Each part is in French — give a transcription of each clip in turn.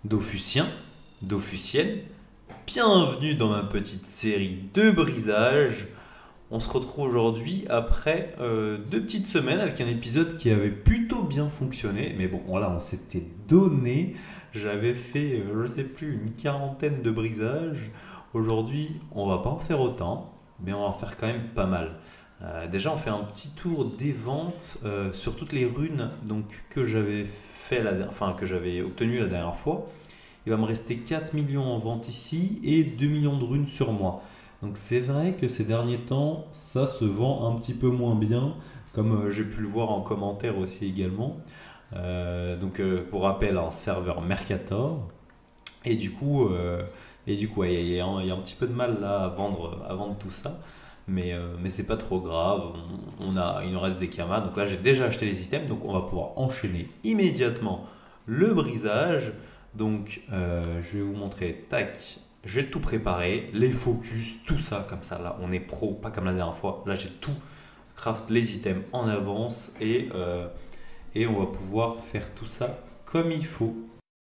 Dofusien, Dofusienne, bienvenue dans ma petite série de brisage. On se retrouve aujourd'hui après 2 petites semaines avec un épisode qui avait plutôt bien fonctionné. Mais bon, voilà, on s'était donné. J'avais fait, je sais plus, une quarantaine de brisages. Aujourd'hui, on va pas en faire autant, mais on va en faire quand même pas mal. Déjà, on fait un petit tour des ventes sur toutes les runes donc, que j'avais fait enfin, que j'avais obtenues la dernière fois. Il va me rester 4 millions en vente ici et 2 millions de runes sur moi. Donc c'est vrai que ces derniers temps, ça se vend un petit peu moins bien, comme j'ai pu le voir en commentaire aussi également. Pour rappel, un serveur Mercator. Et du coup, ouais, il y a un petit peu de mal là à vendre tout ça. Mais c'est pas trop grave, il nous reste des kamas. Donc là, j'ai déjà acheté les items, donc on va pouvoir enchaîner immédiatement le brisage. Donc, je vais vous montrer, tac, j'ai tout préparé, les focus, tout ça, comme ça. Là, on est pro, pas comme la dernière fois. Là, j'ai tout craft les items en avance et on va pouvoir faire tout ça comme il faut.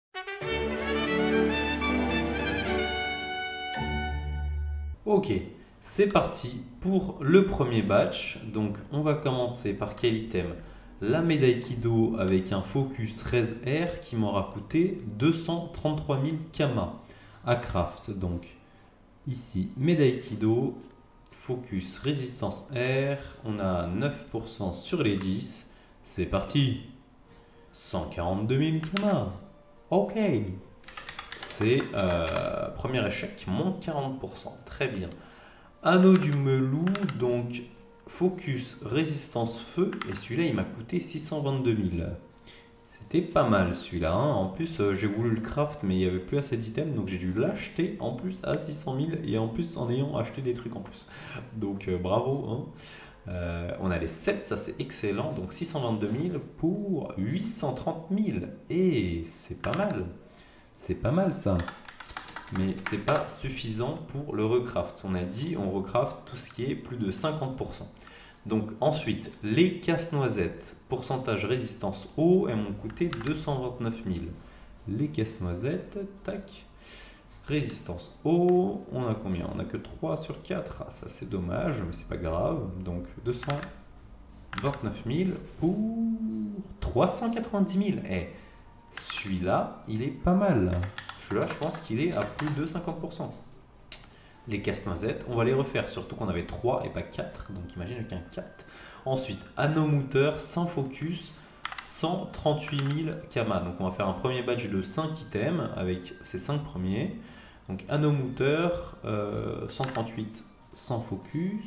Ok, c'est parti pour le premier batch. Donc, on va commencer par quel item? La médaille Kido avec un focus Res Air qui m'aura coûté 233 000 Kama à craft. Donc, ici, médaille Kido, focus résistance air. On a 9% sur les 10. C'est parti. 142 000 Kama. Ok. C'est premier échec, moins 40%. Très bien. Anneau du Melou, donc focus résistance feu, et celui-là il m'a coûté 622 000. C'était pas mal celui-là, hein. En plus j'ai voulu le craft mais il n'y avait plus assez d'items donc j'ai dû l'acheter en plus à 600 000 et en plus en ayant acheté des trucs en plus. Donc bravo, hein. On a les 7, ça c'est excellent, donc 622 000 pour 830 000 et c'est pas mal ça. Mais c'est pas suffisant pour le recraft. On a dit on recraft tout ce qui est plus de 50%. Donc ensuite, les casse-noisettes, pourcentage résistance eau, elles m'ont coûté 229 000. Les casse-noisettes, tac, résistance eau, on a combien? On a que 3 sur 4, ah, ça c'est dommage, mais c'est pas grave. Donc 229 000 pour 390 000. Eh, celui-là, il est pas mal. Celui-là, je pense qu'il est à plus de 50%. Les casse-noisettes, on va les refaire, surtout qu'on avait 3 et pas 4, donc imagine avec un 4. Ensuite, anneau mouteur, sans focus, 138 000 Kama. Donc on va faire un premier batch de 5 items avec ces 5 premiers. Donc anneau mouteur, 138 sans focus.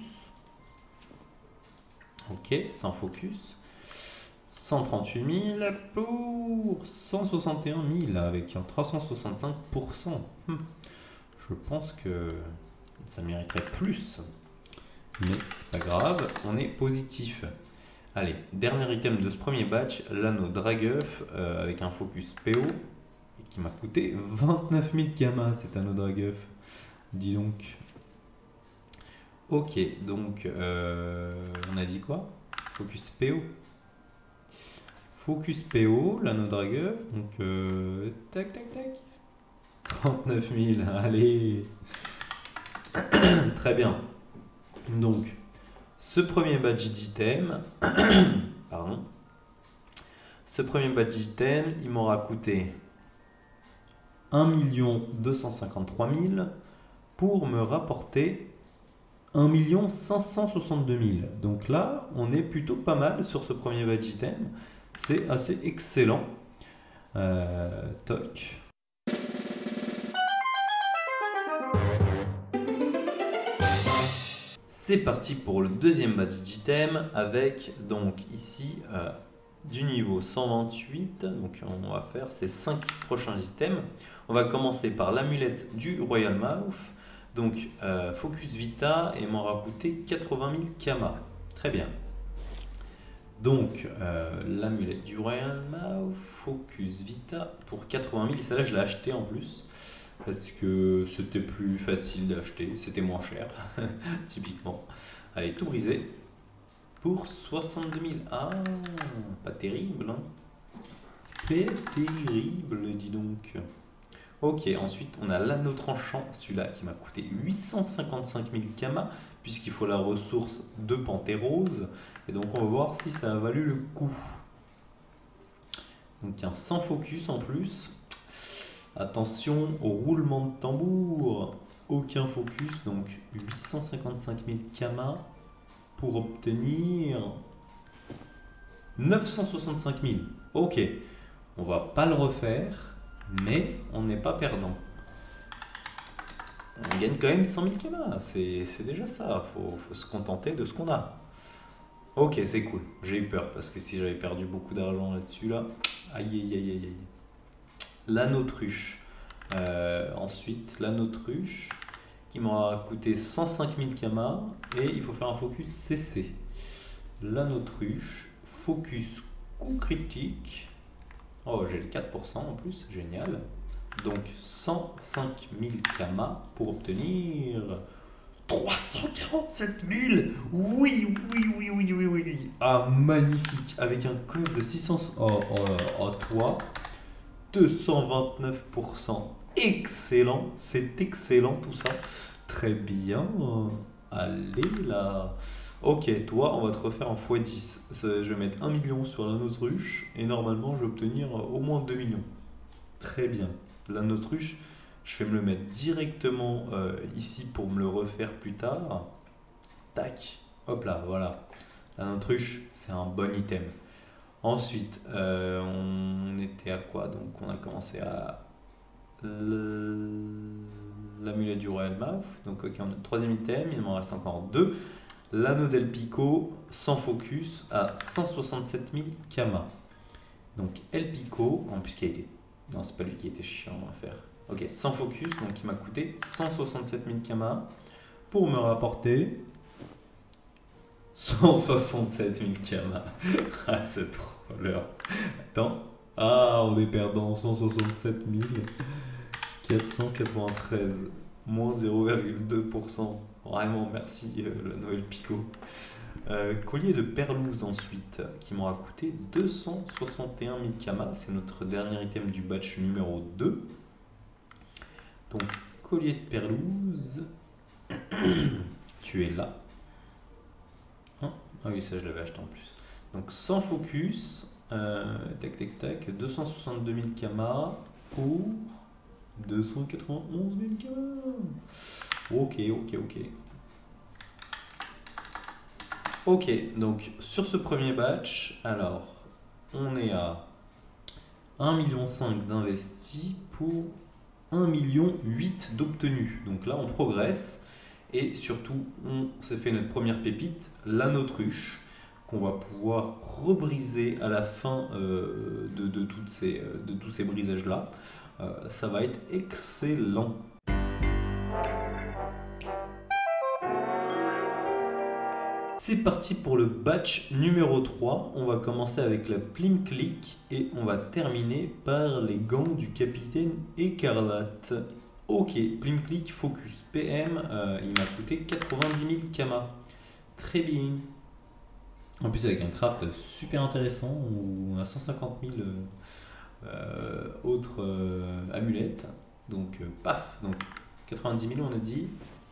Ok, sans focus. 138 000 pour 161 000 avec un 365%. Je pense que ça mériterait plus, mais c'est pas grave, on est positif. Allez, dernier item de ce premier batch, l'anneau Dragueuf avec un focus PO qui m'a coûté 29 000 Kama cet anneau Dragueuf. Dis donc. Ok, donc on a dit quoi? Focus PO. Focus PO, l'anneau Dragueuf, donc tac tac tac. 39 000, allez. Très bien. Donc, ce premier badge d'item, pardon, ce premier badge d'item, il m'aura coûté 1 253 000 pour me rapporter 1 562 000. Donc là, on est plutôt pas mal sur ce premier badge item. C'est assez excellent. Toc. C'est parti pour le deuxième badge item avec donc ici du niveau 128. Donc on va faire ces 5 prochains items. On va commencer par l'amulette du Royal Mouth. Donc Focus Vita et m'aura coûté 80 000 Kama. Très bien. Donc l'amulette du Royal Mouth, Focus Vita pour 80 000. Celle-là je l'ai acheté en plus. Parce que c'était plus facile d'acheter, c'était moins cher, typiquement. Allez, tout brisé pour 62 000. Ah, pas terrible, hein. Pas terrible, dis donc. Ok, ensuite on a l'anneau tranchant, celui-là qui m'a coûté 855 000 kamas, puisqu'il faut la ressource de Pantérose. Et donc on va voir si ça a valu le coup. Donc il y a un sans focus en plus. Attention au roulement de tambour. Aucun focus, donc 855 000 kamas pour obtenir 965 000. Ok, on va pas le refaire, mais on n'est pas perdant. On gagne quand même 100 000 kamas, c'est déjà ça, faut se contenter de ce qu'on a. Ok, c'est cool, j'ai eu peur parce que si j'avais perdu beaucoup d'argent là-dessus, là, aïe aïe aïe aïe aïe. L'autruche. Ensuite, l'autruche qui m'aura coûté 105 000 kamas et il faut faire un focus CC. L'autruche, focus coup critique. Oh, j'ai le 4% en plus, génial. Donc 105 000 kamas pour obtenir 347 000. Oui, oui, oui, oui, oui, oui. Ah, magnifique. Avec un code de 600. Oh, toi. 229%. Excellent. C'est excellent tout ça. Très bien. Allez là. Ok, toi, on va te refaire en x10. Je vais mettre 1 million sur l'autruche et normalement, je vais obtenir au moins 2 millions. Très bien. L'autruche, je vais me le mettre directement ici pour me le refaire plus tard. Tac. Hop là, voilà. L'autruche, c'est un bon item. Ensuite, on était à quoi? Donc, on a commencé à l'amulette du Royal Mouth. Donc, ok, on a le troisième item. Il m'en reste encore deux. L'anneau d'El Pico sans focus à 167 000 kamas. Donc, El Pico, en plus, qui a été. Non, c'est pas lui qui était chiant à faire. Ok, sans focus, donc il m'a coûté 167 000 kamas pour me rapporter 167 000 kamas. Ah, c'est trop l'heure. Attends. Ah, on est perdant. 167 493. Moins 0,2%. Vraiment, merci le Noël Pico. Collier de perlouse ensuite, qui m'aura coûté 261 000 kamas. C'est notre dernier item du batch numéro 2. Donc, collier de perlouse. Tu es là. Ah oui, ça je l'avais acheté en plus. Donc sans focus, tac tac tac, 262 000 kamas pour 291 000 kamas. Ok, ok, ok. Ok, donc sur ce premier batch, alors on est à 1,5 million d'investis pour 1,8 million d'obtenus. Donc là on progresse. Et surtout, on s'est fait notre première pépite, l'autruche, qu'on va pouvoir rebriser à la fin de tous ces brisages-là. Ça va être excellent. C'est parti pour le batch numéro 3. On va commencer avec la Plimclick et on va terminer par les gants du capitaine Écarlate. Ok, Plimclick Focus PM, il m'a coûté 90 000 kamas. Très bien. En plus avec un craft super intéressant où on a 150 000 autres amulettes. Donc paf, donc 90 000 on a dit.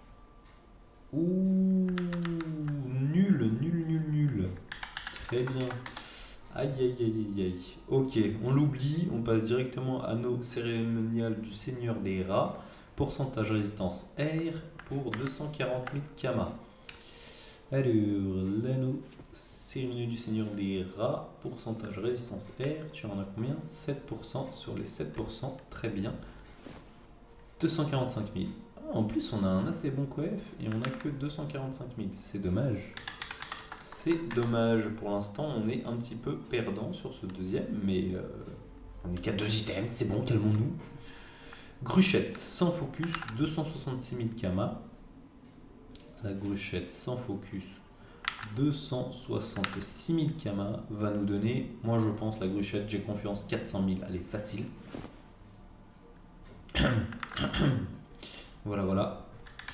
Ouh, nul, nul, nul, nul. Très bien. Aïe, aïe, aïe, aïe, aïe. Ok, on l'oublie, on passe directement à anneau cérémonial du Seigneur des Rats. Pourcentage résistance air pour 240 000 kamas. Alors, l'anneau cérémonial du Seigneur des Rats, pourcentage résistance air, tu en as combien? 7% sur les 7%, très bien. 245 000. Ah, en plus, on a un assez bon coef et on n'a que 245 000. C'est dommage. C'est dommage, pour l'instant on est un petit peu perdant sur ce deuxième, mais on n'est qu'à 2 items, c'est bon, calmons-nous. Gruchette sans focus, 266 000 kamas. La gruchette sans focus, 266 000 kamas va nous donner, moi je pense la gruchette, j'ai confiance, 400 000, elle est facile. Voilà, voilà.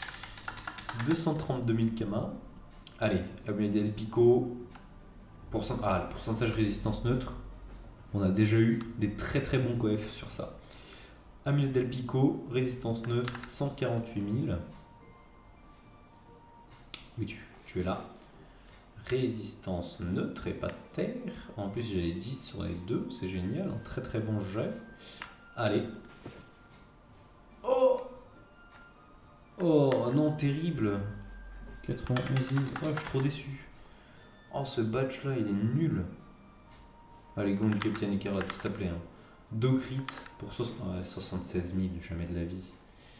232 000 kamas. Allez, amulette d'El Pico, le pourcentage résistance neutre, on a déjà eu des très très bons coefs sur ça. Amulette del Pico, résistance neutre, 148 000. Oui, tu es là. Résistance neutre et pas de terre. En plus, j'ai les 10 sur les deux. C'est génial. Un très très bon jet. Allez. Oh! Oh non, terrible. 91 000. Oh, je suis trop déçu. Oh, ce batch là, il est nul. Allez, gants du Capitaine Écarlate, s'il te plaît. Hein. 2 crits pour 76 000, jamais de la vie.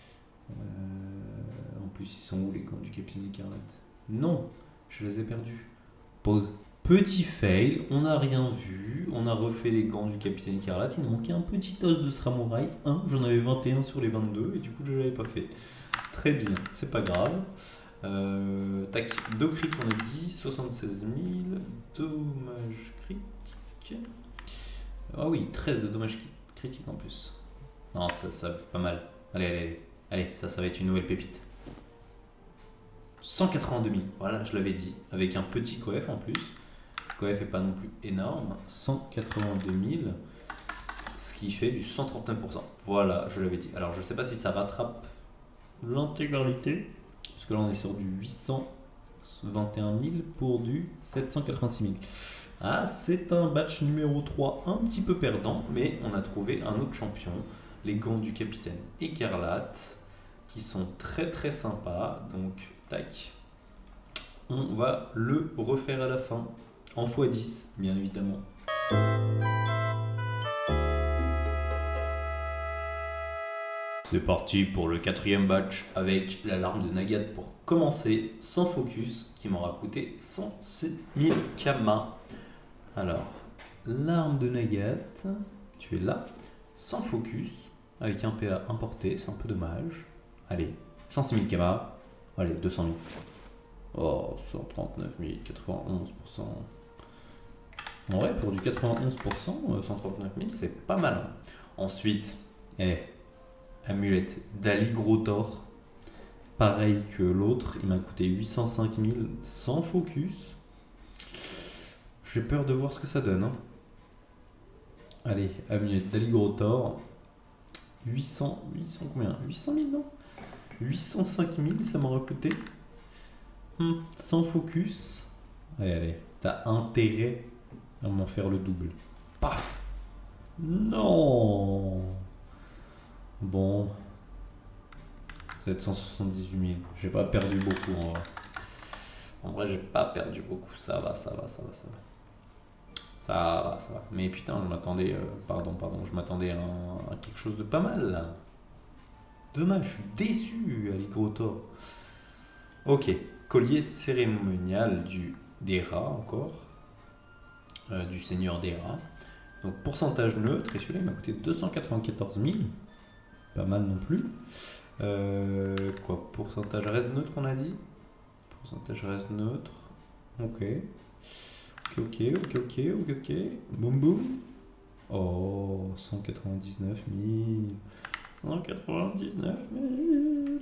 En plus, ils sont où les gants du Capitaine Écarlate? Non, je les ai perdus. Pause. Petit fail, on n'a rien vu. On a refait les gants du Capitaine Écarlate. Il nous manquait un petit os de Samouraï. J'en avais 21 sur les 22 et du coup, je ne l'avais pas fait. Très bien, c'est pas grave. Tac, 2 crits, on a dit, 76 000, dommages critiques. Ah oui, 13 de dommages critiques en plus. Non, ça pas mal. Allez, ça va être une nouvelle pépite. 182 000, voilà, je l'avais dit, avec un petit coef en plus. Le coef est pas non plus énorme. 182 000, ce qui fait du 139%. Voilà, je l'avais dit. Alors, je sais pas si ça rattrape l'intégralité. Parce que là, on est sur du 821 000 pour du 786 000. Ah, c'est un batch numéro 3 un petit peu perdant, mais on a trouvé un autre champion, les gants du Capitaine Écarlate, qui sont très très sympas. Donc, tac, on va le refaire à la fin, en x10, bien évidemment. C'est parti pour le 4e batch avec l'alarme de Nagat pour commencer, sans focus, qui m'aura coûté 106 000 Kama. Alors, l'arme de Nagat, tu es là, sans focus, avec un PA importé, c'est un peu dommage. Allez, 106 000 Kama, allez, 200 000. Oh, 139 000, 91%. En vrai, pour du 91%, 139 000, c'est pas mal. Hein. Ensuite, amulette d'Aligrotor. Pareil que l'autre, il m'a coûté 805 000 sans focus. J'ai peur de voir ce que ça donne. Hein. Allez, amulette d'Aligrotor. 800 combien? 800 000 non? 805 000 ça m'aura coûté. Sans focus. Allez, t'as intérêt à m'en faire le double. Paf! Non! Bon. 778 000. J'ai pas perdu beaucoup en vrai. En vrai, j'ai pas perdu beaucoup. Ça va. Mais putain, je m'attendais. Je m'attendais à quelque chose de pas mal là. Dommage, je suis déçu, Aligrotor. Ok, collier cérémonial des rats encore. Du seigneur des rats. Donc pourcentage neutre, et celui-là il m'a coûté 294 000. Pas mal non plus. Pourcentage reste neutre on a dit. Pourcentage reste neutre. Ok. Boum boum. Oh, 199 000. 199 000.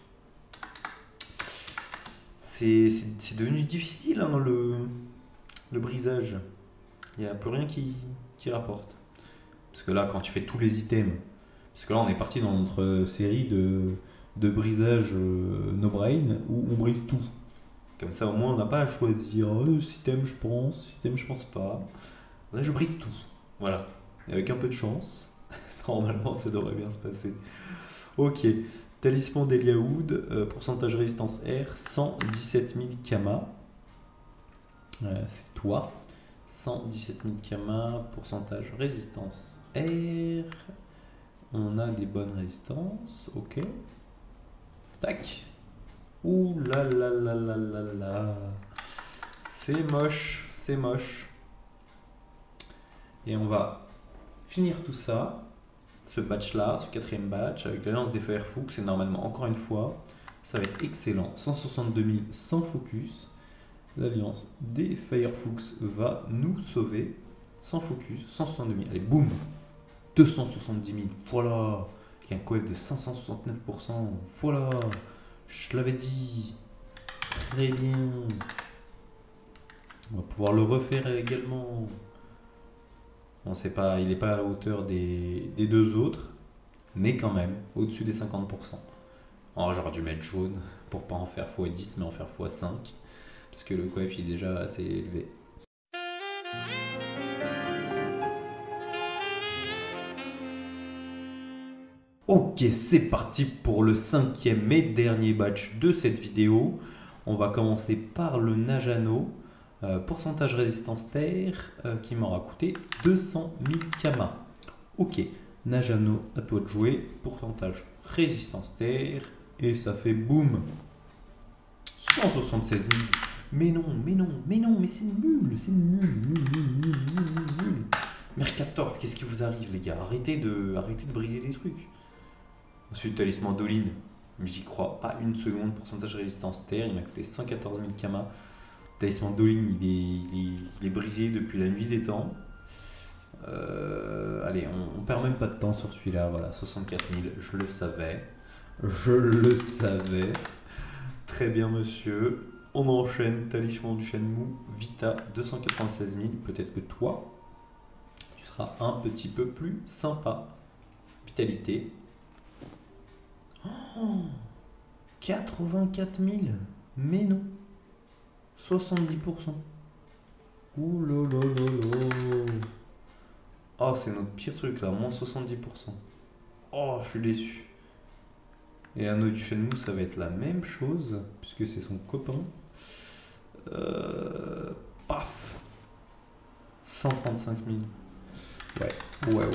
C'est devenu difficile hein, le brisage. Il n'y a plus rien qui rapporte. Parce que là, quand tu fais tous les items, parce que là, on est parti dans notre série de brisage no brain où on brise tout. Comme ça, au moins, on n'a pas à choisir ce item, je pense, ce item, je pense pas. Là, je brise tout. Voilà. Et avec un peu de chance, normalement, ça devrait bien se passer. Ok. Talisman d'Eliaoud, pourcentage résistance R, 117 000 Kama. C'est toi. 117 000 Kama, pourcentage résistance R. On a des bonnes résistances, ok. Tac. Ouh là là là là là là. C'est moche, c'est moche. Et on va finir tout ça, ce batch là, ce 4e batch, avec l'alliance des Firefox. Et normalement, encore une fois, ça va être excellent. 162 000 sans focus. L'alliance des Firefox va nous sauver. Sans focus, 162 000. Allez, boum! 270 000. Voilà! Avec un coef de 569%. Voilà! Je l'avais dit. Très bien. On va pouvoir le refaire également. On sait pas, il n'est pas à la hauteur des deux autres. mais quand même, au-dessus des 50%. Alors j'aurais dû mettre jaune pour pas en faire x10, mais en faire x5, parce que le coef est déjà assez élevé. Ok, c'est parti pour le 5e et dernier batch de cette vidéo. On va commencer par le Nagano. Pourcentage résistance terre qui m'aura coûté 200 000 Kama. Ok, Nagano, à toi de jouer. Pourcentage résistance terre. Et ça fait boum 176 000. Mais non, mais non, mais non, mais c'est nul, c'est nul. Mercator, qu'est-ce qui vous arrive les gars? Arrêtez de briser des trucs. Ensuite, talisman d'Olin, j'y crois pas une seconde. Pourcentage résistance terre, il m'a coûté 114 000 Kama. Talisman d'Olin, il est brisé depuis la nuit des temps. Allez, on perd même pas de temps sur celui-là. Voilà, 64 000, je le savais. Je le savais. Très bien, monsieur. On enchaîne. Talisman du Shenmue, Vita, 296 000. Peut-être que toi, tu seras un petit peu plus sympa. Vitalité. Oh, 84 000. Mais non. 70%. Ouh là là là là. Oh, c'est notre pire truc là, moins 70%. Oh, je suis déçu. Et un autre du Shenmue, ça va être la même chose, puisque c'est son copain. Paf 135 000. Ouais.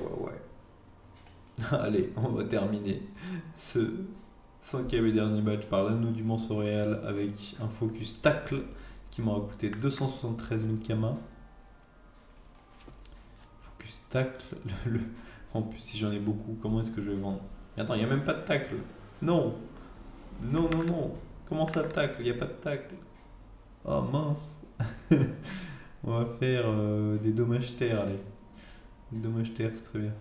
Allez, on va terminer ce 5e et dernier match par l'anneau du Manceau Royal avec un focus tacle qui m'aura coûté 273 000 Kama. Focus tacle. En plus, si j'en ai beaucoup, comment est-ce que je vais vendre? Mais attends, il n'y a même pas de tacle. Non. Comment ça tacle? Il n'y a pas de tacle. Oh mince. On va faire des dommages terre, allez. Des dommages terre, c'est très bien.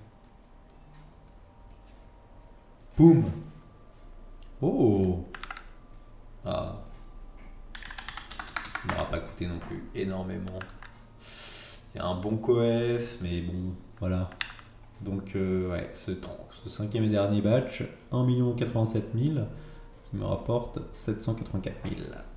Boum. Oh. Ah. Il m'aura pas coûté non plus énormément. Il y a un bon coef, mais bon, voilà. Donc ouais, ce 5e et dernier batch, 1 087 000 qui me rapporte 784 000.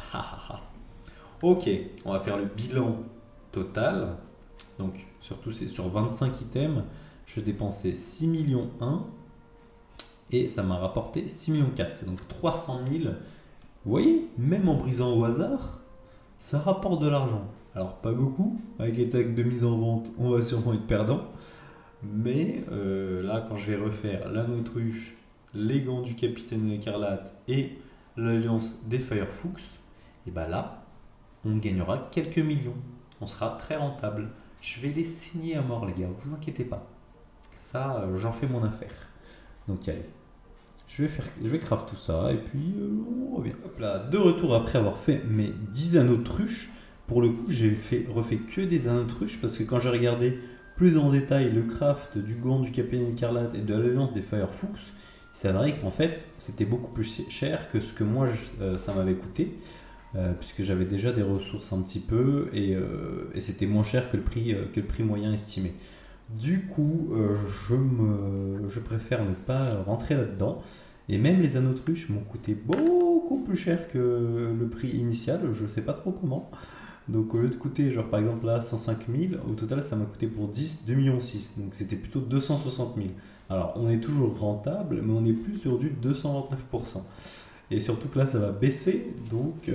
Ok, on va faire le bilan total. Donc surtout c'est sur 25 items, je dépensais 6 millions 1 et ça m'a rapporté 6 millions 4. Donc 300 000. Vous voyez, même en brisant au hasard, ça rapporte de l'argent. Alors pas beaucoup, avec les tags de mise en vente, on va sûrement être perdant. Mais là, quand je vais refaire la Nautruche, les gants du Capitaine Écarlate et l'alliance des Firefox, et bah là, on gagnera quelques millions. On sera très rentable. Je vais les saigner à mort, les gars, vous inquiétez pas. Ça, j'en fais mon affaire. Donc allez, je vais craft tout ça et puis on revient. Hop là, de retour après avoir fait mes 10 anneaux de truche. Pour le coup, j'ai refait que des anneaux de truche parce que quand j'ai regardé plus en détail le craft du gant du Capitaine Écarlate et de l'alliance des Firefox, il s'avérait qu'en fait c'était beaucoup plus cher que ce que moi ça m'avait coûté, puisque j'avais déjà des ressources un petit peu et c'était moins cher que le prix moyen estimé. Du coup, je préfère ne pas rentrer là-dedans. Et même les anneaux de truche m'ont coûté beaucoup plus cher que le prix initial, je ne sais pas trop comment. Donc au lieu de coûter, genre par exemple là 105 000, au total ça m'a coûté pour 10, 2,6 millions. Donc c'était plutôt 260 000. Alors on est toujours rentable, mais on est plus sur du 229%. Et surtout que là ça va baisser, donc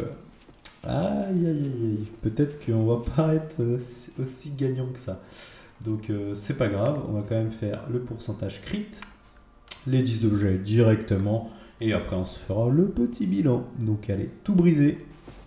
aïe. Peut-être qu'on va pas être aussi gagnant que ça. Donc c'est pas grave, on va quand même faire le pourcentage crit, les 10 objets directement, et après on se fera le petit bilan. Donc allez, tout briser.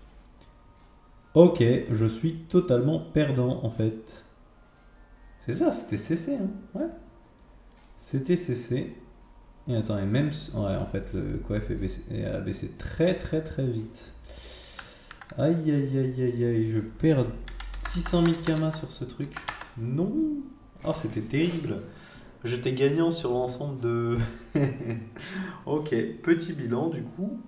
Ok, je suis totalement perdant en fait. C'est ça, c'était CC, hein. Ouais. C'était CC. Et attends, et même... Ouais, en fait, le coef a baissé très vite. Aïe, je perds 600 000 Kama sur ce truc. Non. Oh, c'était terrible. J'étais gagnant sur l'ensemble de... Ok, petit bilan du coup.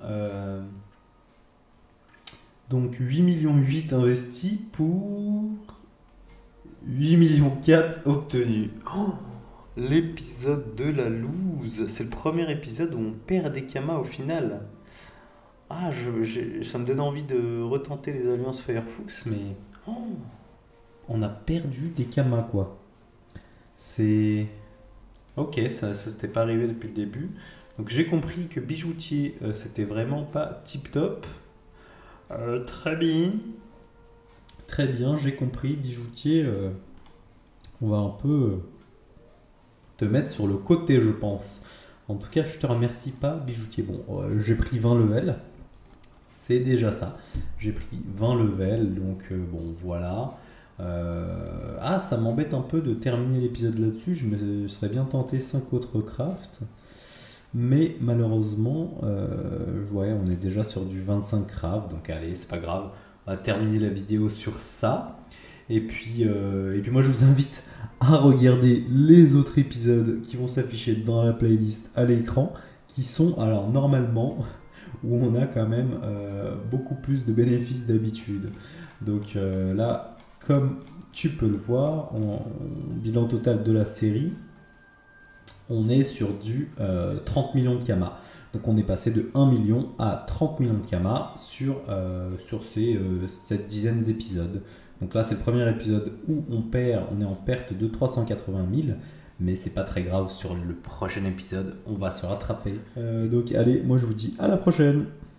Donc 8 millions 8 investis pour 8 millions 4 obtenus. Oh, L'épisode de la loose. C'est le premier épisode où on perd des kamas au final. Ah, ça me donne envie de retenter les alliances Firefox, mais oh, on a perdu des kamas quoi. C'est. Ok, ça s'était pas arrivé depuis le début. Donc j'ai compris que bijoutier, c'était vraiment pas tip top. Très bien. Très bien, j'ai compris. Bijoutier, on va un peu te mettre sur le côté, je pense. En tout cas, je te remercie pas, bijoutier. Bon, j'ai pris 20 levels. C'est déjà ça. J'ai pris 20 levels, donc bon, voilà. Ah, ça m'embête un peu de terminer l'épisode là-dessus. Je me serais bien tenté 5 autres crafts. Mais malheureusement, ouais, on est déjà sur du 25 crafts. Donc allez, c'est pas grave. On va terminer la vidéo sur ça. Et puis moi, je vous invite à regarder les autres épisodes qui vont s'afficher dans la playlist à l'écran, qui sont, alors normalement, où on a quand même beaucoup plus de bénéfices d'habitude. Donc là, comme tu peux le voir, en bilan total de la série, on est sur du 30 millions de kamas. Donc on est passé de 1 million à 30 millions de kamas sur cette dizaine d'épisodes. Donc là c'est le premier épisode où on est en perte de 380 000. Mais c'est pas très grave, sur le prochain épisode on va se rattraper. Donc allez, moi je vous dis à la prochaine.